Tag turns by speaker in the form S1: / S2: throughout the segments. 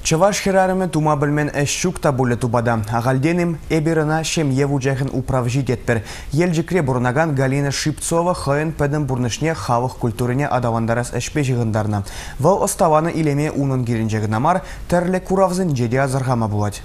S1: Чаваш херарыме тума білмен әшшук табулы тубада. Ағалденім әберіна шемье вуджахын управжид етпір. Елжікре бұрынаган Галина Шипцова хайын пәдін бұрнышне халық культурине адавандарас әшпе жығындарына. Вал оставаны илеме унын керінжегінамар тәрлі куравзын жеде азырғама бұлад.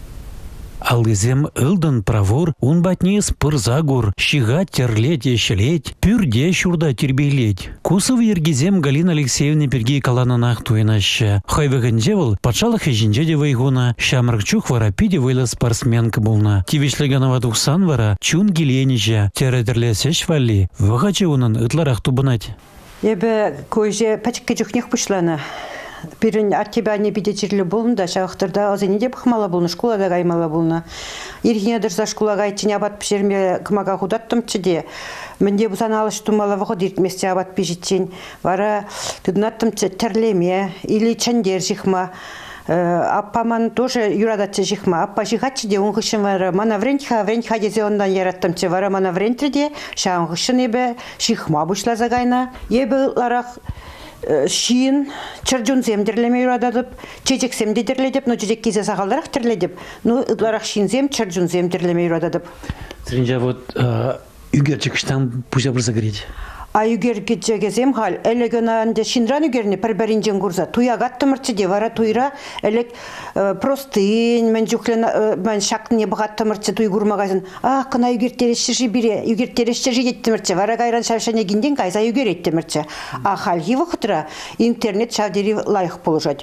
S2: Алызем ылдын правор, он батнес пырзагур, щига терлеть ещелеть, пюрде щурда тербейлеть. Кусов ергизем Галина Алексеевна перги калананах туенаща. Хайвегенжевал, пачалах ежинжеде вайгуна, щамракчух вара пиде вайла спортсменка булна. Тивишлеганова тухсан вара, чун гиленижа, теретерлесеш вали, вагаче унан ытларах тубынать.
S3: Ебе көже пачекке жүхнех пушлана. Пирин артебяне бидечирлі болында, шағықтырда азыне деп қымала болны, школада қаймала болны. Ирхіне дұрса школаға айтчыне абат пішерме кымаға құдаттым чыде. Менде бұсан алыш тұмала вғыд ертместе абат пешетчен. Вара түдінаттым тірлеме, или чандер жихма. Аппаман тоже юрадатчы жихма. Аппа жихатчы де оңғышын вара. Мана врентха дезе ондан яраттымчы. Вара мана врентрде шағынғышын ебе жихма бұшла загайна. Ебе ларақ шиын чыржун земдерлеме юрададып, чечек земдерледіп, но чечек кейсе сағалдарақ терледіп, но ыдларақ шиын зем, чыржун земдерлеме юрададып.
S2: Сренжа вот үгерчік штам пузя бір загреть.
S3: А югер кетжегезем хал, элегенанде шинран югерне пір-бірінжен курса. Туя гаттымырчы де, вара туйра элек простынь, мен шақтын ебі гаттымырчы туй гурмағазын. Кына югер терешші бире, югер терешші жидеттімірчі, вара гайран шавшане гинден кайса югер еттімірчі. Халги вақытыра интернет шавдері лайық болушать.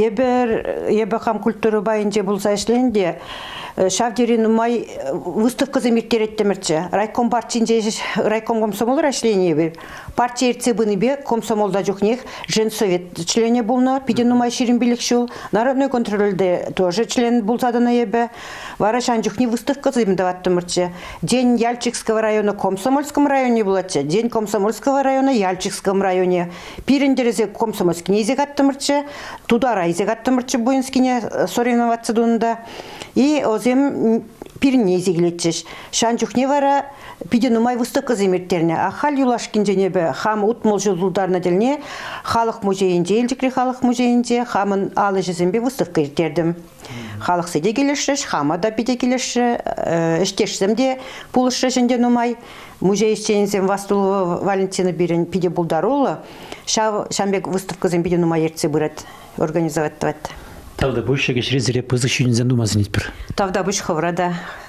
S3: Ебі хам культуры байынже болса ішленде, шавдерин май выставка замиртер еттімірчі. Райком партинже, райком комсомол рашление бер. Партия РЦБ бе комсомолда жоқнех, женсовет члене болна, пидену май ширин билік шул, народной контрольде тоже член болсадына ебе. Вара шан жоқне выставка замирдаваттымырчы. День Яльчикского района Комсомольском районе булатчы, день Комсомольского района Яльчикском районе. Пирендерезе Комсомольский езек аттымырчы, тудара езек аттымырчы буинскине соревноваться дунда. И озем пирне езеглетчеш. Шан жоқне вара пидену май выставка замиртерне. Хал юлашкин женебе хам утмол жылдарна делне халық музейінде, елдікре халық музейінде хамын алы жезембе выставка ертердім. Халық седе келешіш, хама да пиде келеші, іштешсемде пулышы жінде нумай. Музей істенізем Вастулова Валентина берін пиде бұлдарулы. Шамбек выставка зембеде нумай ертсе бұрат организовать.
S2: Тавда бұш шеге шірезіре пызы шүйінзен думазын етпір.
S3: Тавда бұш хыврада.